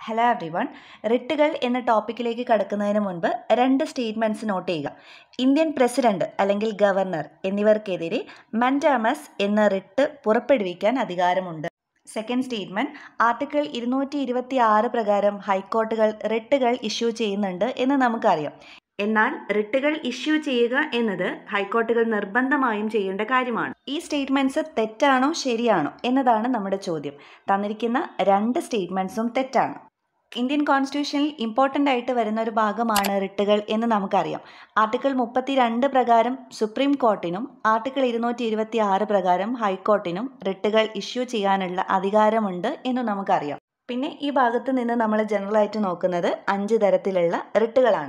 Hello everyone. റിട്ടുകൾ എന്ന ടോപ്പിക്കിലേക്ക് കടക്കുന്നതിന് മുൻപ് രണ്ട് സ്റ്റേറ്റ്മെൻറ്റ്സ് നോട്ട് ചെയ്യുക. ഇന്ത്യൻ പ്രസിഡന്റ് അല്ലെങ്കിൽ ഗവർണർ എന്നിവർക്കെതിരെ മൻഡാമസ് എന്ന റിട്ട് പുറപ്പെടുവിക്കാൻ അധികാരമുണ്ട്. സെക്കൻഡ് സ്റ്റേറ്റ്മെൻറ്റ്, ആർട്ടിക്കിൾ 226 പ്രകാരം ഹൈക്കോർട്ടുകൾ റിട്ടുകൾ ഇഷ്യൂ ചെയ്യുന്നുണ്ട് എന്ന് നമുക്കറിയാം. എന്നാൽ റിട്ടുകൾ ഇഷ്യൂ ചെയ്യുക എന്നത് ഹൈക്കോർട്ടുകൾ നിർബന്ധമായും ചെയ്യേണ്ട കാര്യമാണ്. ഈ സ്റ്റേറ്റ്മെൻറ്റ്സ് തെറ്റാണോ ശരിയാണോ എന്നതാണ് നമ്മുടെ ചോദ്യം. തന്നിരിക്കുന്ന രണ്ട് സ്റ്റേറ്റ്മെൻറ്റ്സും തെറ്റാണ്. ഇന്ത്യൻ കോൺസ്റ്റിറ്റ്യൂഷനിൽ ഇമ്പോർട്ടൻ്റ് ആയിട്ട് വരുന്ന ഒരു ഭാഗമാണ് റിട്ടുകൾ എന്ന് നമുക്കറിയാം. ആർട്ടിക്കിൾ 32 പ്രകാരം സുപ്രീം കോർട്ടിനും ആർട്ടിക്കിൾ 226 പ്രകാരം ഹൈക്കോർട്ടിനും റിട്ടുകൾ ഇഷ്യൂ ചെയ്യാനുള്ള അധികാരമുണ്ട് എന്ന് നമുക്കറിയാം. പിന്നെ ഈ ഭാഗത്ത് നിന്ന് നമ്മൾ ജനറലായിട്ട് നോക്കുന്നത് 5 തരത്തിലുള്ള റിട്ടുകളാണ്.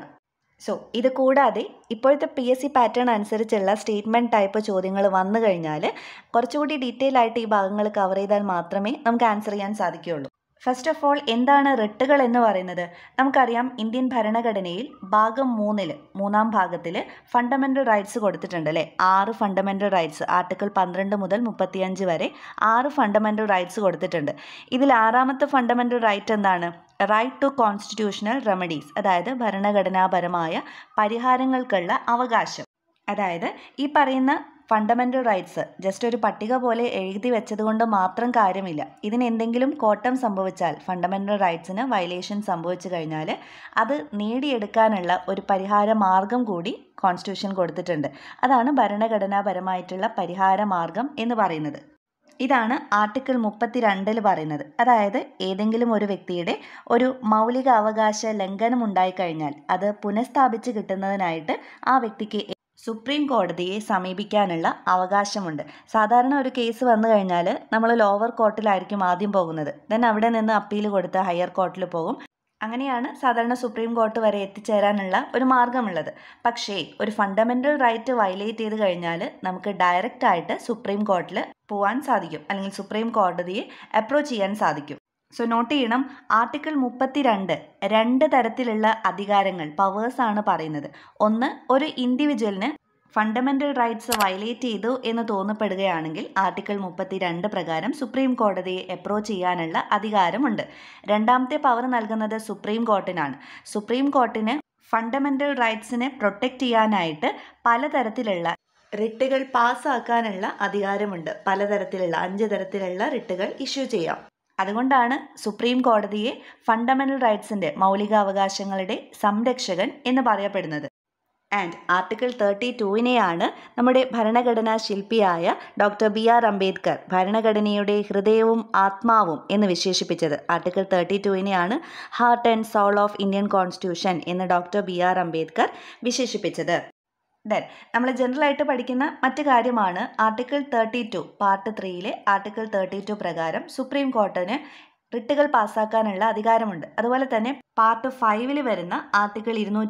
ഇത് കൂടാതെ ഇപ്പോഴത്തെ PSC പാറ്റേൺ അനുസരിച്ചുള്ള സ്റ്റേറ്റ്മെൻറ്റ് ടൈപ്പ് ചോദ്യങ്ങൾ വന്നു കഴിഞ്ഞാൽ കുറച്ചുകൂടി ഡീറ്റെയിൽ ആയിട്ട് ഈ ഭാഗങ്ങൾ കവർ ചെയ്താൽ മാത്രമേ നമുക്ക് ആൻസർ ചെയ്യാൻ സാധിക്കുകയുള്ളൂ. ഫസ്റ്റ് ഓഫ് ഓൾ, എന്താണ് റിട്ടുകൾ എന്ന് പറയുന്നത്? നമുക്കറിയാം, ഇന്ത്യൻ ഭരണഘടനയിൽ ഭാഗം 3 മൂന്നാം ഭാഗത്തിൽ ഫണ്ടമെൻ്റൽ റൈറ്റ്സ് കൊടുത്തിട്ടുണ്ട് അല്ലേ? 6 ഫണ്ടമെൻ്റൽ റൈറ്റ്സ്, ആർട്ടിക്കിൾ 12 മുതൽ 35 വരെ 6 ഫണ്ടമെൻ്റൽ റൈറ്റ്സ് കൊടുത്തിട്ടുണ്ട്. ഇതിൽ 6ാമത്തെ ഫണ്ടമെൻ്റൽ റൈറ്റ് എന്താണ്? റൈറ്റ് ടു കോൺസ്റ്റിറ്റ്യൂഷണൽ റെമഡീസ്, അതായത് ഭരണഘടനാപരമായ പരിഹാരങ്ങൾക്കുള്ള അവകാശം. അതായത് ഈ പറയുന്ന ഫണ്ടമെൻ്റൽ റൈറ്റ്സ് ജസ്റ്റ് ഒരു പട്ടിക പോലെ എഴുതി വെച്ചത് കൊണ്ട് മാത്രം കാര്യമില്ല. ഇതിന് എന്തെങ്കിലും കോട്ടം സംഭവിച്ചാൽ, ഫണ്ടമെൻ്റൽ റൈറ്റ്സിന് വയലേഷൻ സംഭവിച്ചു കഴിഞ്ഞാൽ അത് നേടിയെടുക്കാനുള്ള ഒരു പരിഹാര മാർഗം കൂടി കോൺസ്റ്റിറ്റ്യൂഷൻ കൊടുത്തിട്ടുണ്ട്. അതാണ് ഭരണഘടനാപരമായിട്ടുള്ള പരിഹാര മാർഗം എന്ന് പറയുന്നത്. ഇതാണ് ആർട്ടിക്കിൾ 32 പറയുന്നത്. അതായത് ഏതെങ്കിലും ഒരു വ്യക്തിയുടെ ഒരു മൗലിക അവകാശ ലംഘനം ഉണ്ടായിക്കഴിഞ്ഞാൽ അത് പുനഃസ്ഥാപിച്ച് കിട്ടുന്നതിനായിട്ട് ആ വ്യക്തിക്ക് സുപ്രീം കോടതിയെ സമീപിക്കാനുള്ള അവകാശമുണ്ട്. സാധാരണ ഒരു കേസ് വന്നു കഴിഞ്ഞാൽ നമ്മൾ ലോവർ കോർട്ടിലായിരിക്കും ആദ്യം പോകുന്നത്. ദെൻ അവിടെ നിന്ന് അപ്പീൽ കൊടുത്ത് ഹയർ കോർട്ടിൽ പോകും. അങ്ങനെയാണ് സാധാരണ സുപ്രീം കോർട്ട് വരെ എത്തിച്ചേരാനുള്ള ഒരു മാർഗമുള്ളത്. പക്ഷേ ഒരു ഫണ്ടമെൻ്റൽ റൈറ്റ് വയലേറ്റ് ചെയ്ത് കഴിഞ്ഞാൽ നമുക്ക് ഡയറക്റ്റ് ആയിട്ട് സുപ്രീം കോർട്ടിൽ പോകാൻ സാധിക്കും, അല്ലെങ്കിൽ സുപ്രീം കോടതിയെ അപ്രോച്ച് ചെയ്യാൻ സാധിക്കും. നോട്ട് ചെയ്യണം, ആർട്ടിക്കിൾ 32 2 തരത്തിലുള്ള അധികാരങ്ങൾ, പവേഴ്സ് ആണ് പറയുന്നത്. ഒന്ന്, ഒരു ഇൻഡിവിജ്വലിന് ഫണ്ടമെൻ്റൽ റൈറ്റ്സ് വയലേറ്റ് ചെയ്തു എന്ന് തോന്നപ്പെടുകയാണെങ്കിൽ ആർട്ടിക്കിൾ 32 പ്രകാരം സുപ്രീം കോടതിയെ അപ്രോച്ച് ചെയ്യാനുള്ള അധികാരമുണ്ട്. രണ്ടാമത്തെ പവർ നൽകുന്നത് സുപ്രീം കോർട്ടിനാണ്. സുപ്രീം കോർട്ടിന് ഫണ്ടമെൻ്റൽ റൈറ്റ്സിനെ പ്രൊട്ടക്റ്റ് ചെയ്യാനായിട്ട് പലതരത്തിലുള്ള റിട്ടുകൾ പാസ്സാക്കാനുള്ള അധികാരമുണ്ട്. പലതരത്തിലുള്ള 5 തരത്തിലുള്ള റിട്ടുകൾ ഇഷ്യൂ ചെയ്യാം. അതുകൊണ്ടാണ് സുപ്രീം കോടതിയെ ഫണ്ടമെൻ്റൽ റൈറ്റ്സിൻ്റെ, മൗലികാവകാശങ്ങളുടെ സംരക്ഷകൻ എന്ന് പറയപ്പെടുന്നത്. ആൻഡ് ആർട്ടിക്കിൾ 32നെയാണ് നമ്മുടെ ഭരണഘടനാ ശില്പിയായ ഡോക്ടർ BR അംബേദ്കർ ഭരണഘടനയുടെ ഹൃദയവും ആത്മാവും എന്ന് വിശേഷിപ്പിച്ചത്. ആർട്ടിക്കിൾ 32നെയാണ് heart and soul of Indian constitution എന്ന് ഡോക്ടർ BR അംബേദ്കർ വിശേഷിപ്പിച്ചത്. ദെൻ നമ്മൾ ജനറലായിട്ട് പഠിക്കുന്ന മറ്റു കാര്യമാണ് ആർട്ടിക്കിൾ 32 പാർട്ട് 3 ആർട്ടിക്കിൾ 32 പ്രകാരം സുപ്രീം കോർട്ടിന് റിട്ടുകൾ പാസ്സാക്കാനുള്ള അധികാരമുണ്ട്. അതുപോലെ തന്നെ പാർട്ട് 5 വരുന്ന ആർട്ടിക്കിൾ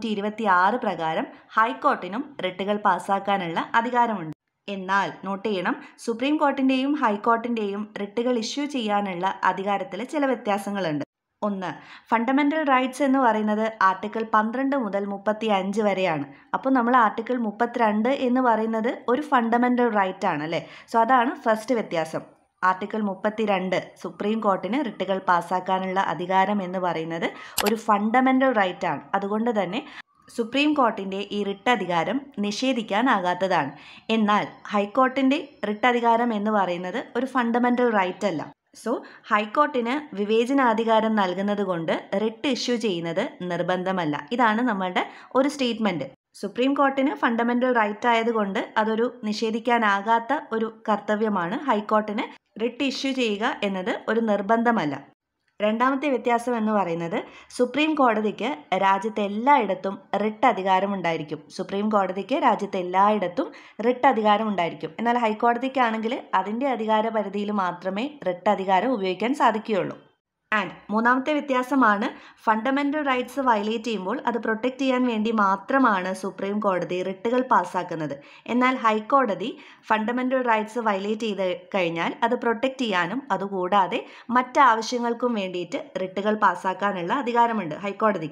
226 പ്രകാരം ഹൈക്കോർട്ടിനും റിട്ടുകൾ പാസ്സാക്കാനുള്ള അധികാരമുണ്ട്. എന്നാൽ നോട്ട് ചെയ്യണം, സുപ്രീം കോർട്ടിൻ്റെയും ഹൈക്കോർട്ടിൻ്റെയും റിട്ടുകൾ ഇഷ്യൂ ചെയ്യാനുള്ള അധികാരത്തിൽ ചില വ്യത്യാസങ്ങളുണ്ട്. ഒന്ന്, ഫണ്ടമെൻ്റൽ റൈറ്റ്സ് എന്ന് പറയുന്നത് ആർട്ടിക്കിൾ 12 മുതൽ 35 വരെയാണ്. അപ്പോൾ നമ്മൾ ആർട്ടിക്കിൾ 32 എന്ന് പറയുന്നത് ഒരു ഫണ്ടമെൻ്റൽ റൈറ്റ് ആണ് അല്ലേ? അതാണ് ഫസ്റ്റ് വ്യത്യാസം. ആർട്ടിക്കിൾ 32 സുപ്രീം കോർട്ടിന് റിട്ടുകൾ പാസ്സാക്കാനുള്ള അധികാരം എന്ന് പറയുന്നത് ഒരു ഫണ്ടമെൻ്റൽ റൈറ്റ് ആണ്. അതുകൊണ്ട് തന്നെ സുപ്രീം കോർട്ടിൻ്റെ ഈ റിട്ട് അധികാരം നിഷേധിക്കാനാകാത്തതാണ്. എന്നാൽ ഹൈക്കോർട്ടിൻ്റെ റിട്ട് അധികാരം എന്ന് പറയുന്നത് ഒരു ഫണ്ടമെൻ്റൽ റൈറ്റ് അല്ല. ഹൈക്കോർട്ടിന് വിവേചനാധികാരം നൽകുന്നത് കൊണ്ട് റിട്ട് ഇഷ്യൂ ചെയ്യുന്നത് നിർബന്ധമല്ല. ഇതാണ് നമ്മളുടെ ഒരു സ്റ്റേറ്റ്മെൻറ്റ്. സുപ്രീം കോർട്ടിന് ഫണ്ടമെൻ്റൽ റൈറ്റ് ആയതുകൊണ്ട് അതൊരു നിഷേധിക്കാനാകാത്ത ഒരു കർത്തവ്യമാണ്. ഹൈക്കോർട്ടിന് റിട്ട് ഇഷ്യൂ ചെയ്യുക എന്നത് ഒരു നിർബന്ധമല്ല. രണ്ടാമത്തെ വ്യത്യാസം എന്ന് പറയുന്നത് സുപ്രീം കോടതിക്ക് രാജ്യത്തെ എല്ലായിടത്തും റിട്ട് അധികാരം ഉണ്ടായിരിക്കും. സുപ്രീം കോടതിക്ക് രാജ്യത്തെ എല്ലായിടത്തും റിട്ട് അധികാരം ഉണ്ടായിരിക്കും. എന്നാൽ ഹൈക്കോടതിക്കാണെങ്കിൽ അതിൻ്റെ അധികാര പരിധിയിൽ മാത്രമേ റിട്ട് അധികാരം ഉപയോഗിക്കാൻ സാധിക്കുകയുള്ളൂ. ആൻഡ് മൂന്നാമത്തെ വ്യത്യാസമാണ്, ഫണ്ടമെൻ്റൽ റൈറ്റ്സ് വയലേറ്റ് ചെയ്യുമ്പോൾ അത് പ്രൊട്ടക്റ്റ് ചെയ്യാൻ വേണ്ടി മാത്രമാണ് സുപ്രീം കോടതി റിട്ടുകൾ പാസ്സാക്കുന്നത്. എന്നാൽ ഹൈക്കോടതി ഫണ്ടമെൻ്റൽ റൈറ്റ്സ് വയലേറ്റ് ചെയ്ത് കഴിഞ്ഞാൽ അത് പ്രൊട്ടക്റ്റ് ചെയ്യാനും അതുകൂടാതെ മറ്റാവശ്യങ്ങൾക്കും വേണ്ടിയിട്ട് റിട്ടുകൾ പാസ്സാക്കാനുള്ള അധികാരമുണ്ട് ഹൈക്കോടതിക്ക്.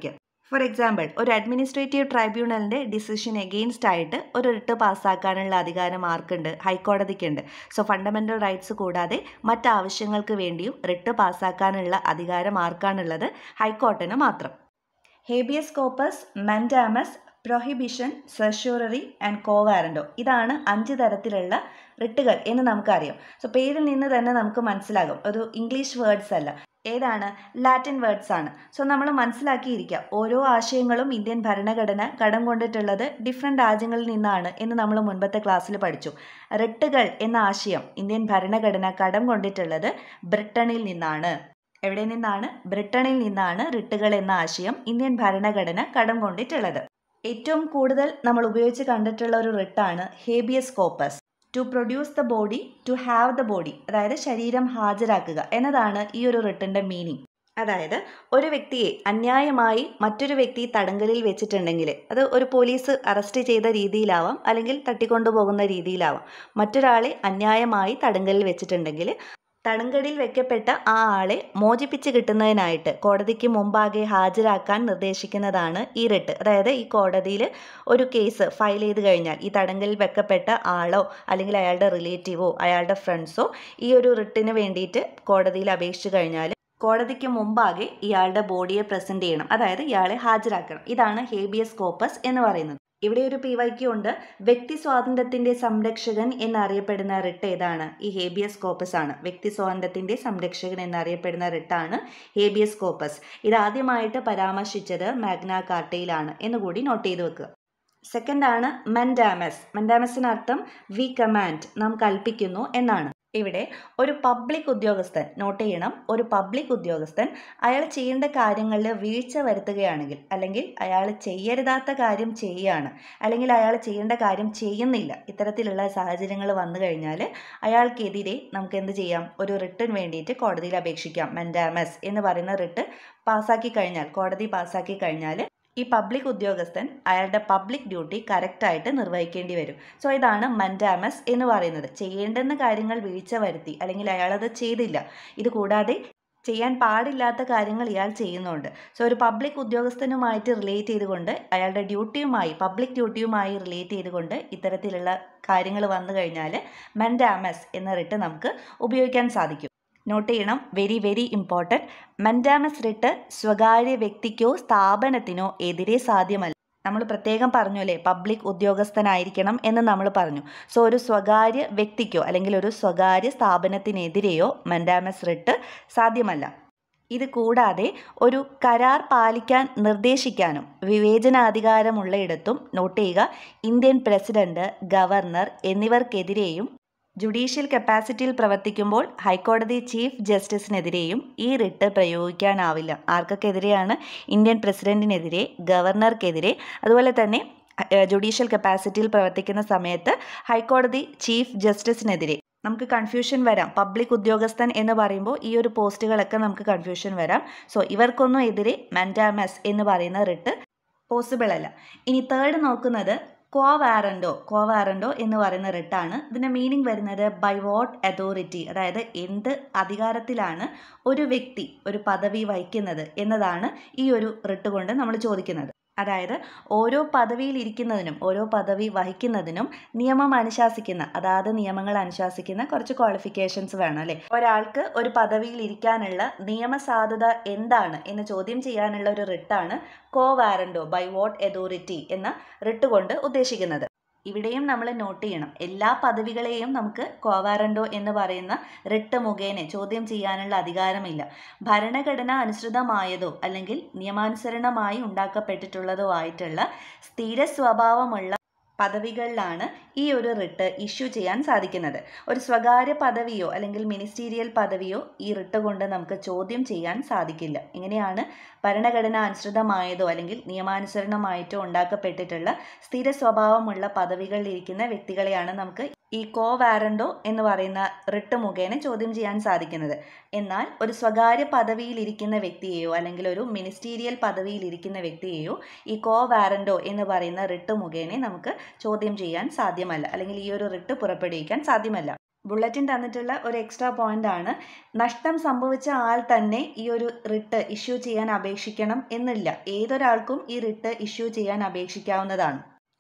ഫോർ എക്സാമ്പിൾ, ഒരു അഡ്മിനിസ്ട്രേറ്റീവ് ട്രൈബ്യൂണലിൻ്റെ ഡിസിഷൻ എഗെയിൻസ്റ്റ് ആയിട്ട് ഒരു റിട്ട് പാസ്സാക്കാനുള്ള അധികാരം ആർക്കുണ്ട്? ഹൈക്കോടതിക്കുണ്ട്. സോ ഫണ്ടമെൻ്റൽ റൈറ്റ്സ് കൂടാതെ മറ്റാവശ്യങ്ങൾക്ക് വേണ്ടിയും റിട്ട് പാസ്സാക്കാനുള്ള അധികാരം ആർക്കാണുള്ളത്? ഹൈക്കോർട്ടിന് മാത്രം. Habeas corpus, mandamus, prohibition, certiorari and quo warranto, ഇതാണ് 5 തരത്തിലുള്ള റിട്ടുകൾ എന്ന് നമുക്കറിയാം. സോ പേരിൽ നിന്ന് തന്നെ നമുക്ക് മനസ്സിലാകും, ഒരു ഇംഗ്ലീഷ് വേർഡ്സ് അല്ല. ഏതാണ്? ലാറ്റിൻ വേർഡ്സ് ആണ്. സോ നമ്മൾ മനസ്സിലാക്കിയിരിക്കുക, ഓരോ ആശയങ്ങളും ഇന്ത്യൻ ഭരണഘടന കടം കൊണ്ടിട്ടുള്ളത് ഡിഫറെൻറ്റ് രാജ്യങ്ങളിൽ നിന്നാണ് എന്ന് നമ്മൾ മുൻപത്തെ ക്ലാസ്സിൽ പഠിച്ചു. റിട്ടുകൾ എന്ന ആശയം ഇന്ത്യൻ ഭരണഘടന കടം കൊണ്ടിട്ടുള്ളത് ബ്രിട്ടനിൽ നിന്നാണ്. എവിടെ നിന്നാണ്? ബ്രിട്ടനിൽ നിന്നാണ് റിട്ടുകൾ എന്ന ആശയം ഇന്ത്യൻ ഭരണഘടന കടം കൊണ്ടിട്ടുള്ളത്. ഏറ്റവും കൂടുതൽ നമ്മൾ ഉപയോഗിച്ച് കണ്ടിട്ടുള്ള ഒരു റിട്ടാണ് habeas corpus. To produce the body, to have the body, അതായത് ശരീരം ഹാജരാക്കുക എന്നതാണ് ഈ ഒരു റിട്ടിൻ്റെ മീനിങ്. അതായത് ഒരു വ്യക്തിയെ അന്യായമായി മറ്റൊരു വ്യക്തി തടങ്കലിൽ വെച്ചിട്ടുണ്ടെങ്കിൽ, അത് ഒരു പോലീസ് അറസ്റ്റ് ചെയ്ത രീതിയിലാവാം, അല്ലെങ്കിൽ തട്ടിക്കൊണ്ടുപോകുന്ന രീതിയിലാവാം. മറ്റൊരാളെ അന്യായമായി തടങ്കലിൽ വെച്ചിട്ടുണ്ടെങ്കിൽ തടങ്കലിൽ വെക്കപ്പെട്ട ആ ആളെ മോചിപ്പിച്ച് കിട്ടുന്നതിനായിട്ട് കോടതിക്ക് മുമ്പാകെ ഹാജരാക്കാൻ നിർദ്ദേശിക്കുന്നതാണ് ഈ റിട്ട്. അതായത് ഈ കോടതിയിൽ ഒരു കേസ് ഫയൽ ചെയ്ത് കഴിഞ്ഞാൽ ഈ തടങ്കലിൽ വെക്കപ്പെട്ട ആളോ അല്ലെങ്കിൽ അയാളുടെ റിലേറ്റീവോ അയാളുടെ ഫ്രണ്ട്സോ ഈ ഒരു റിട്ടിന് വേണ്ടിയിട്ട് കോടതിയിൽ അപേക്ഷിച്ച് കഴിഞ്ഞാൽ കോടതിക്ക് മുമ്പാകെ ഇയാളുടെ ബോഡിയെ പ്രസൻറ്റ് ചെയ്യണം, അതായത് ഇയാളെ ഹാജരാക്കണം. ഇതാണ് ഹേബിയസ് കോർപ്പസ് എന്ന് പറയുന്നത്. ഇവിടെ ഒരു PYQ ഉണ്ട്. വ്യക്തി സ്വാതന്ത്ര്യത്തിൻ്റെ സംരക്ഷകൻ എന്നറിയപ്പെടുന്ന റിട്ട് ഏതാണ്? ഈ ഹേബിയസ് കോർപ്പസ് ആണ്. വ്യക്തി സ്വാതന്ത്ര്യത്തിൻ്റെ സംരക്ഷകൻ എന്നറിയപ്പെടുന്ന റിട്ടാണ് ഹേബിയസ് കോർപ്പസ്. ഇതാദ്യമായിട്ട് പരാമർശിച്ചത് മാഗ്ന കാർട്ടയിലാണ് എന്നുകൂടി നോട്ട് ചെയ്ത് വെക്കുക. സെക്കൻഡ് ആണ് മെൻഡാമസ്. മെൻഡാമസിനർത്ഥം വി കമാൻഡ്, നാം കൽപ്പിക്കുന്നു എന്നാണ്. ഇവിടെ ഒരു പബ്ലിക് ഉദ്യോഗസ്ഥൻ, നോട്ട് ചെയ്യണം, ഒരു പബ്ലിക് ഉദ്യോഗസ്ഥൻ അയാൾ ചെയ്യേണ്ട കാര്യങ്ങളിൽ വീഴ്ച വരുത്തുകയാണെങ്കിൽ, അല്ലെങ്കിൽ അയാൾ ചെയ്യരുതാത്ത കാര്യം ചെയ്യുകയാണ്, അല്ലെങ്കിൽ അയാൾ ചെയ്യേണ്ട കാര്യം ചെയ്യുന്നില്ല, ഇത്തരത്തിലുള്ള സാഹചര്യങ്ങൾ വന്നു കഴിഞ്ഞാൽ അയാൾക്കെതിരെ നമുക്ക് എന്ത് ചെയ്യാം? ഒരു റിട്ടിന് വേണ്ടിയിട്ട് കോടതിയിൽ അപേക്ഷിക്കാം. മെൻഡാമസ് എന്ന് പറയുന്ന റിട്ട് പാസ്സാക്കി കഴിഞ്ഞാൽ, കോടതി പാസ്സാക്കി കഴിഞ്ഞാൽ ഈ പബ്ലിക് ഉദ്യോഗസ്ഥൻ അയാളുടെ പബ്ലിക് ഡ്യൂട്ടി കറക്റ്റായിട്ട് നിർവഹിക്കേണ്ടി വരും. സോ ഇതാണ് മെൻഡാമസ് എന്ന് പറയുന്നത്. ചെയ്യേണ്ടുന്ന കാര്യങ്ങൾ വീഴ്ച വരുത്തി, അല്ലെങ്കിൽ അയാളത് ചെയ്തില്ല. ഇത് കൂടാതെ ചെയ്യാൻ പാടില്ലാത്ത കാര്യങ്ങൾ ഇയാൾ ചെയ്യുന്നുണ്ട്. സോ ഒരു പബ്ലിക് ഉദ്യോഗസ്ഥനുമായിട്ട് റിലേറ്റ് ചെയ്തുകൊണ്ട്, അയാളുടെ ഡ്യൂട്ടിയുമായി, പബ്ലിക് ഡ്യൂട്ടിയുമായി റിലേറ്റ് ചെയ്തുകൊണ്ട് ഇത്തരത്തിലുള്ള കാര്യങ്ങൾ വന്നു കഴിഞ്ഞാൽ മെൻഡാമസ് എന്ന റിട്ട് നമുക്ക് ഉപയോഗിക്കാൻ സാധിക്കും. നോട്ട് ചെയ്യണം, very very important. Mandamus writ സ്വകാര്യ വ്യക്തിക്കോ സ്ഥാപനത്തിനോ എതിരെ സാധ്യമല്ല. നമ്മൾ പ്രത്യേകം പറഞ്ഞു അല്ലേ, പബ്ലിക് ഉദ്യോഗസ്ഥനായിരിക്കണം എന്ന് നമ്മൾ പറഞ്ഞു. സോ ഒരു സ്വകാര്യ വ്യക്തിക്കോ അല്ലെങ്കിൽ ഒരു സ്വകാര്യ സ്ഥാപനത്തിനെതിരെയോ മെൻഡാമസ് റിട്ട് സാധ്യമല്ല. ഇത് കൂടാതെ ഒരു കരാർ പാലിക്കാൻ നിർദ്ദേശിക്കാനും വിവേചനാധികാരമുള്ളയിടത്തും, നോട്ട് ചെയ്യുക, ഇന്ത്യൻ പ്രസിഡന്റ്, ഗവർണർ എന്നിവർക്കെതിരെയും ജുഡീഷ്യൽ കപ്പാസിറ്റിയിൽ പ്രവർത്തിക്കുമ്പോൾ ഹൈക്കോടതി ചീഫ് ജസ്റ്റിസിനെതിരെയും ഈ റിട്ട് പ്രയോഗിക്കാനാവില്ല. ആർക്കൊക്കെതിരെയാണ്? ഇന്ത്യൻ പ്രസിഡന്റിനെതിരെ, ഗവർണർക്കെതിരെ, അതുപോലെ തന്നെ ജുഡീഷ്യൽ കപ്പാസിറ്റിയിൽ പ്രവർത്തിക്കുന്ന സമയത്ത് ഹൈക്കോടതി ചീഫ് ജസ്റ്റിസിനെതിരെ. നമുക്ക് കൺഫ്യൂഷൻ വരാം, പബ്ലിക് ഉദ്യോഗസ്ഥൻ എന്ന് പറയുമ്പോൾ ഈ ഒരു പോസ്റ്റുകളൊക്കെ നമുക്ക് കൺഫ്യൂഷൻ വരാം. സോ ഇവർക്കൊന്നും എതിരെ മെൻഡാമസ് എന്ന് പറയുന്ന റിട്ട് പോസിബിൾ അല്ല. ഇനി തേർഡ് നോക്കുന്നത് കോവാറൻഡോ എന്ന് പറയുന്ന റിട്ടാണ്. ഇതിൻ്റെ മീനിങ് വരുന്നത് ബൈ വാട്ട് അതോറിറ്റി, അതായത് എന്ത് അധികാരത്തിലാണ് ഒരു വ്യക്തി ഒരു പദവി വഹിക്കുന്നത് എന്നതാണ് ഈ ഒരു റിട്ട് കൊണ്ട് നമ്മൾ ചോദിക്കുന്നത്. അതായത് ഓരോ പദവിയിൽ ഇരിക്കുന്നതിനും ഓരോ പദവി വഹിക്കുന്നതിനും നിയമം അനുശാസിക്കുന്ന, അതാത് നിയമങ്ങൾ അനുശാസിക്കുന്ന കുറച്ച് ക്വാളിഫിക്കേഷൻസ് വേണം അല്ലേ. ഒരാൾക്ക് ഒരു പദവിയിൽ ഇരിക്കാനുള്ള നിയമസാധുത എന്താണ് എന്ന് ചോദ്യം ചെയ്യാനുള്ള ഒരു റിട്ടാണ് കോവാറൻഡോ, ബൈ വാട്ട് അതോറിറ്റി എന്ന റിട്ട് കൊണ്ട് ഉദ്ദേശിക്കുന്നത്. ഇവിടെയും നമ്മൾ നോട്ട് ചെയ്യണം, എല്ലാ പദവികളെയും നമുക്ക് കോവാറൻഡോ എന്ന് പറയുന്ന റിട്ട് മുഖേന ചോദ്യം ചെയ്യാനുള്ള അധികാരമില്ല. ഭരണഘടന അനുസൃതമായതോ അല്ലെങ്കിൽ നിയമാനുസരണമായി ഉണ്ടാക്കപ്പെട്ടിട്ടുള്ളതോ ആയിട്ടുള്ള സ്ഥിര സ്വഭാവമുള്ള പദവികളിലാണ് ഈ ഒരു റിട്ട് ഇഷ്യൂ ചെയ്യാൻ സാധിക്കുന്നത്. ഒരു സ്വകാര്യ പദവിയോ അല്ലെങ്കിൽ മിനിസ്റ്റീരിയൽ പദവിയോ ഈ റിട്ട് കൊണ്ട് നമുക്ക് ചോദ്യം ചെയ്യാൻ സാധിക്കില്ല. ഇങ്ങനെയാണ് ഭരണഘടന അനുസൃതമായതോ അല്ലെങ്കിൽ നിയമാനുസരണമായിട്ടോ ഉണ്ടാക്കപ്പെട്ടിട്ടുള്ള സ്ഥിര സ്വഭാവമുള്ള പദവികളിലിരിക്കുന്ന വ്യക്തികളെയാണ് നമുക്ക് ഈ കോവാറൻഡോ എന്ന് പറയുന്ന റിട്ട് മുഖേന ചോദ്യം ചെയ്യാൻ സാധിക്കുന്നത്. എന്നാൽ ഒരു സ്വകാര്യ പദവിയിലിരിക്കുന്ന വ്യക്തിയെയോ അല്ലെങ്കിൽ ഒരു മിനിസ്റ്റീരിയൽ പദവിയിലിരിക്കുന്ന വ്യക്തിയെയോ ഈ കോവാറൻഡോ എന്ന് പറയുന്ന റിട്ട് മുഖേന നമുക്ക് ചോദ്യം ചെയ്യാൻ സാധ്യമല്ല, അല്ലെങ്കിൽ ഈ ഒരു റിട്ട് പുറപ്പെടുവിക്കാൻ സാധ്യമല്ല. ബുള്ളറ്റിൻ തന്നിട്ടുള്ള ഒരു എക്സ്ട്രാ പോയിന്റ് ആണ്, നഷ്ടം സംഭവിച്ച ആൾ തന്നെ ഈ ഒരു റിട്ട് ഇഷ്യൂ ചെയ്യാൻ അപേക്ഷിക്കണം എന്നില്ല. ഏതൊരാൾക്കും ഈ റിട്ട് ഇഷ്യൂ ചെയ്യാൻ അപേക്ഷിക്കാവുന്നതാണ്.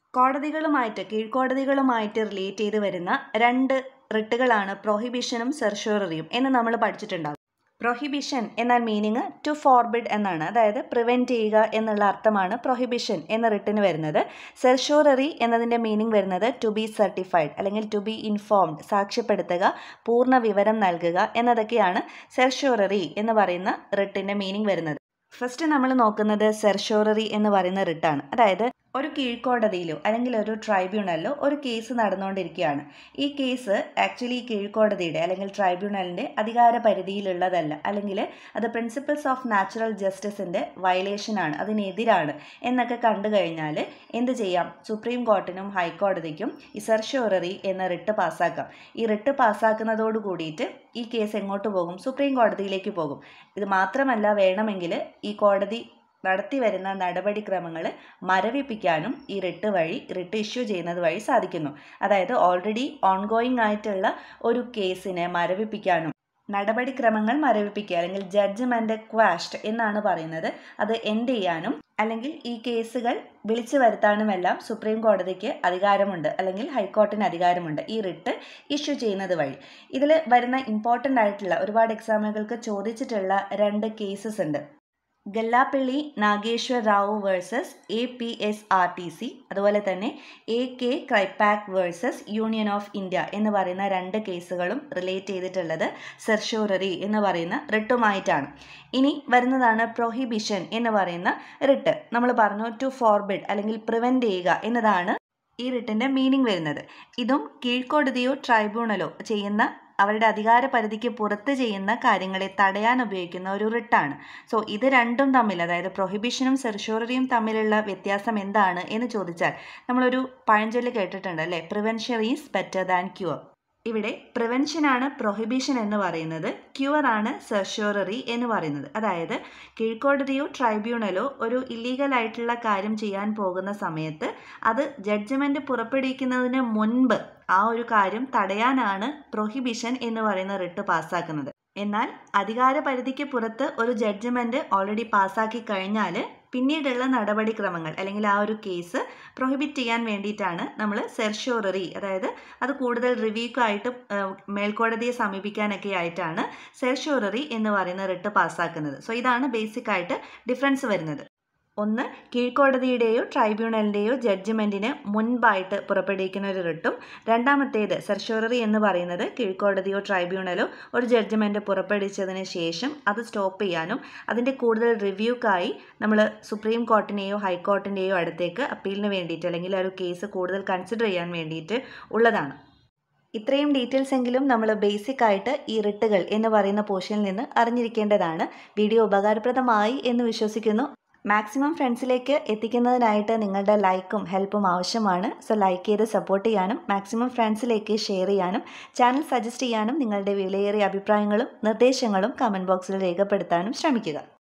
കീഴ്ക്കോടതികളുമായിട്ട് റിലേറ്റ് ചെയ്ത് വരുന്ന 2 റിട്ടുകളാണ് പ്രൊഹിബിഷനും സെർഷ്യോററിയും എന്ന് നമ്മൾ പഠിച്ചിട്ടുണ്ടാകും. പ്രൊഹിബിഷൻ എന്നാൽ മീനിങ് ടു ഫോർബിഡ് എന്നാണ്, അതായത് പ്രിവെൻറ്റ് ചെയ്യുക എന്നുള്ള അർത്ഥമാണ് പ്രൊഹിബിഷൻ എന്ന റിട്ടിന് വരുന്നത്. സെർഷ്യോററി എന്നതിൻ്റെ മീനിങ് വരുന്നത് ടു ബി സർട്ടിഫൈഡ് അല്ലെങ്കിൽ ടു ബി ഇൻഫോംഡ്, സാക്ഷ്യപ്പെടുത്തുക, പൂർണ്ണ വിവരം നൽകുക എന്നതൊക്കെയാണ് സെർഷ്യോററി എന്ന് പറയുന്ന റിട്ടിൻ്റെ മീനിങ് വരുന്നത്. ഫസ്റ്റ് നമ്മൾ നോക്കുന്നത് സെർഷ്യോററി എന്ന് പറയുന്ന റിട്ടാണ്. അതായത് ഒരു കീഴ്ക്കോടതിയിലോ അല്ലെങ്കിൽ ഒരു ട്രൈബ്യൂണലിലോ ഒരു കേസ് നടന്നുകൊണ്ടിരിക്കുകയാണ്. ഈ കേസ് ആക്ച്വലി കീഴ്ക്കോടതിയുടെ അല്ലെങ്കിൽ ട്രൈബ്യൂണലിൻ്റെ അധികാര പരിധിയിലുള്ളതല്ല, അല്ലെങ്കിൽ അത് പ്രിൻസിപ്പിൾസ് ഓഫ് നാച്ചുറൽ ജസ്റ്റിസിൻ്റെ വയലേഷനാണ്, അതിനെതിരാണ് എന്നൊക്കെ കണ്ടു കഴിഞ്ഞാൽ എന്ത് ചെയ്യാം? സുപ്രീം കോർട്ടിനും ഹൈക്കോടതിക്കും ഈ സെർഷ്യോററി എന്ന റിട്ട് പാസ്സാക്കാം. ഈ റിട്ട് പാസ്സാക്കുന്നതോട് കൂടിയിട്ട് ഈ കേസ് എങ്ങോട്ട് പോകും? സുപ്രീം കോടതിയിലേക്ക് പോകും. ഇത് മാത്രമല്ല, വേണമെങ്കിൽ ഈ കോടതി നടത്തി വരുന്ന നടപടിക്രമങ്ങൾ മരവിപ്പിക്കാനും ഈ റിട്ട് ഇഷ്യൂ ചെയ്യുന്നത് വഴി സാധിക്കുന്നു. അതായത് ഓൾറെഡി ഓൺഗോയിങ് ആയിട്ടുള്ള ഒരു കേസിനെ മരവിപ്പിക്കാനും, നടപടിക്രമങ്ങൾ മരവിപ്പിക്കുക അല്ലെങ്കിൽ ജഡ്ജ്മെന്റ് ക്വാഷ്ഡ് എന്നാണ് പറയുന്നത്, അത് എൻഡ് ചെയ്യാനും അല്ലെങ്കിൽ ഈ കേസുകൾ വിളിച്ചു വരുത്താനുമെല്ലാം സുപ്രീം കോടതിക്ക് അധികാരമുണ്ട് അല്ലെങ്കിൽ ഹൈക്കോർട്ടിന് അധികാരമുണ്ട് ഈ റിട്ട് ഇഷ്യൂ ചെയ്യുന്നത് വഴി. ഇതിൽ വരുന്ന ഇമ്പോർട്ടൻ്റ് ആയിട്ടുള്ള ഒരുപാട് എക്സാമുകൾക്ക് ചോദിച്ചിട്ടുള്ള 2 കേസസ് ഉണ്ട്. ഗല്ലാപ്പള്ളി നാഗേശ്വർ റാവു വേഴ്സസ് APSRTC, അതുപോലെ തന്നെ AK Kraipak versus union of India എന്ന് പറയുന്ന 2 കേസുകളും റിലേറ്റ് ചെയ്തിട്ടുള്ളത് സെർഷ്യോററി എന്ന് പറയുന്ന റിട്ടുമായിട്ടാണ്. ഇനി വരുന്നതാണ് പ്രൊഹിബിഷൻ എന്ന് പറയുന്ന റിട്ട്. നമ്മൾ പറഞ്ഞു ടു ഫോർബിഡ് അല്ലെങ്കിൽ പ്രിവെൻറ്റ് ചെയ്യുക എന്നതാണ് ഈ റിട്ടിൻ്റെ മീനിങ് വരുന്നത്. ഇതും കീഴ്ക്കോടതിയോ ട്രൈബ്യൂണലോ ചെയ്യുന്ന അവരുടെ അധികാര പരിധിക്ക് പുറത്ത് ചെയ്യുന്ന കാര്യങ്ങളെ തടയാൻ ഉപയോഗിക്കുന്ന ഒരു റിട്ടാണ്. സോ ഇത് രണ്ടും തമ്മിൽ, അതായത് പ്രൊഹിബിഷനും സെർഷ്യോററിയും തമ്മിലുള്ള വ്യത്യാസം എന്താണ് എന്ന് ചോദിച്ചാൽ നമ്മളൊരു പഴഞ്ചൊല്ല് കേട്ടിട്ടുണ്ട് അല്ലേ, prevention is better than cure. ഇവിടെ പ്രിവെൻഷനാണ് പ്രൊഹിബിഷൻ എന്ന് പറയുന്നത്, ക്യൂർ ആണ് സെർഷ്യോററി എന്ന് പറയുന്നത്. അതായത് കീഴ്ക്കോടതിയോ ട്രൈബ്യൂണലോ ഒരു ഇല്ലീഗൽ ആയിട്ടുള്ള കാര്യം ചെയ്യാൻ പോകുന്ന സമയത്ത് അത് ജഡ്ജ്മെന്റ് പുറപ്പെടുവിക്കുന്നതിന് മുൻപ് ആ ഒരു കാര്യം തടയാനാണ് പ്രൊഹിബിഷൻ എന്ന് പറയുന്ന റിട്ട് പാസ്സാക്കുന്നത്. എന്നാൽ അധികാര പരിധിക്ക് പുറത്ത് ഒരു ജഡ്ജ്മെന്റ് ഓൾറെഡി പാസ്സാക്കി കഴിഞ്ഞാൽ പിന്നീടുള്ള നടപടിക്രമങ്ങൾ അല്ലെങ്കിൽ ആ ഒരു കേസ് പ്രൊഹിബിറ്റ് ചെയ്യാൻ വേണ്ടിയിട്ടാണ് നമ്മൾ സെർഷ്യോററി, അതായത് അത് കൂടുതൽ റിവ്യൂക്കായിട്ട് മേൽക്കോടതിയെ സമീപിക്കാനൊക്കെ ആയിട്ടാണ് സെർഷ്യോററി എന്ന് പറയുന്ന റിട്ട് പാസ്സാക്കുന്നത്. സോ ഇതാണ് ബേസിക് ആയിട്ട് ഡിഫറൻസ് വരുന്നത്. ഒന്ന്, കീഴ്ക്കോടതിയുടെയോ ട്രൈബ്യൂണലിൻ്റെയോ ജഡ്ജ്മെൻറ്റിന് മുൻപായിട്ട് പുറപ്പെടുവിക്കുന്ന ഒരു റിട്ടും, രണ്ടാമത്തേത് സെർഷ്യോററി എന്ന് പറയുന്നത് കീഴ്ക്കോടതിയോ ട്രൈബ്യൂണലോ ഒരു ജഡ്ജ്മെൻറ്റ് പുറപ്പെടുവിച്ചതിന് ശേഷം അത് സ്റ്റോപ്പ് ചെയ്യാനും അതിൻ്റെ കൂടുതൽ റിവ്യൂക്കായി നമ്മൾ സുപ്രീം കോർട്ടിനെയോ ഹൈക്കോർട്ടിൻ്റെയോ അടുത്തേക്ക് അപ്പീലിന് വേണ്ടിയിട്ട് അല്ലെങ്കിൽ ആ ഒരു കേസ് കൂടുതൽ കൺസിഡർ ചെയ്യാൻ വേണ്ടിയിട്ട് ഉള്ളതാണ്. ഇത്രയും ഡീറ്റെയിൽസ് എങ്കിലും നമ്മൾ ബേസിക് ആയിട്ട് ഈ റിട്ടുകൾ എന്ന് പറയുന്ന പോർഷനിൽ നിന്ന് അറിഞ്ഞിരിക്കേണ്ടതാണ്. വീഡിയോ ഉപകാരപ്രദമായി എന്ന് വിശ്വസിക്കുന്നു. മാക്സിമം ഫ്രണ്ട്സിലേക്ക് എത്തിക്കുന്നതിനായിട്ട് നിങ്ങളുടെ ലൈക്കും ഹെൽപ്പും ആവശ്യമാണ്. സോ ലൈക്ക് ചെയ്ത് സപ്പോർട്ട് ചെയ്യാനും മാക്സിമം ഫ്രണ്ട്സിലേക്ക് ഷെയർ ചെയ്യാനും ചാനൽ സജസ്റ്റ് ചെയ്യാനും നിങ്ങളുടെ വിലയേറിയ അഭിപ്രായങ്ങളും നിർദ്ദേശങ്ങളും കമൻറ്റ് ബോക്സിൽ രേഖപ്പെടുത്താനും ശ്രമിക്കുക.